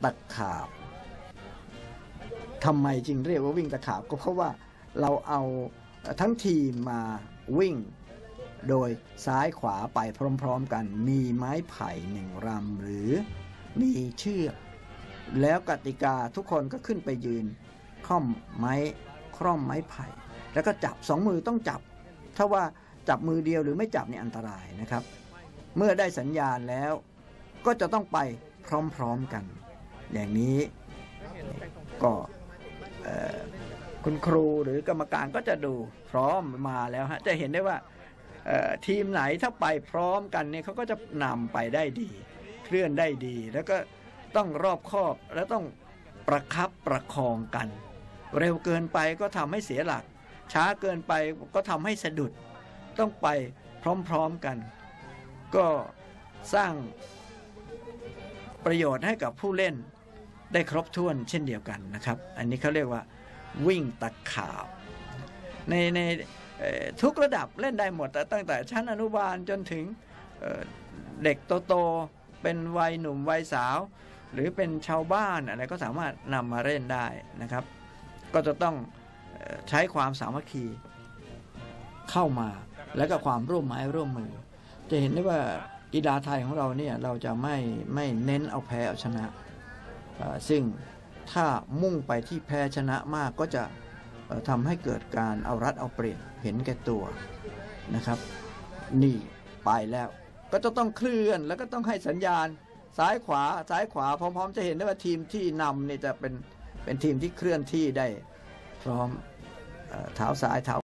ตะขาบทำไมจึงเรียกว่าวิ่งตะขาบก็เพราะว่าเราเอาทั้งทีมมาวิ่งโดยซ้ายขวาไปพร้อมๆกันมีไม้ไผ่1 ลำหรือมีเชือกแล้วกติกาทุกคนก็ขึ้นไปยืนคร่อมไม้ไผ่แล้วก็จับ2 มือต้องจับถ้าว่าจับมือเดียวหรือไม่จับนี่อันตรายนะครับเมื่อได้สัญญาณแล้วก็จะต้องไปพร้อมๆกันอย่างนี้ก็คุณครูหรือกรรมการก็จะดูพร้อมมาแล้วฮะจะเห็นได้ว่าทีมไหนถ้าไปพร้อมกันเนี่ยเขาก็จะนำไปได้ดีเคลื่อนได้ดีแล้วก็ต้องรอบคอบและต้องประคับประคองกันเร็วเกินไปก็ทำให้เสียหลักช้าเกินไปก็ทำให้สะดุดต้องไปพร้อมๆกันก็สร้างประโยชน์ให้กับผู้เล่นได้ครบถ้วนเช่นเดียวกันนะครับอันนี้เขาเรียกว่าวิ่งตะขาบในทุกระดับเล่นได้หมดตั้งแต่ชั้นอนุบาลจนถึงเด็กโตๆเป็นวัยหนุ่มวัยสาวหรือเป็นชาวบ้านอะไรก็สามารถนำมาเล่นได้นะครับก็จะต้องใช้ความสามัคคีเข้ามาแล้วก็ความร่วมไม้ร่วมมือจะเห็นได้ว่ากีฬาไทยของเราเนี่ยเราจะไม่เน้นเอาแพ้เอาชนะซึ่งถ้ามุ่งไปที่แพ้ชนะมากก็จะทำให้เกิดการเอารัดเอาเปรียบเห็นแก่ตัวนะครับนี่ไปแล้วก็จะต้องเคลื่อนแล้วก็ต้องให้สัญญาณซ้ายขวาพร้อมๆจะเห็นได้ว่าทีมที่นำนี่จะเป็นทีมที่เคลื่อนที่ได้พร้อมเท้าซ้ายเท้า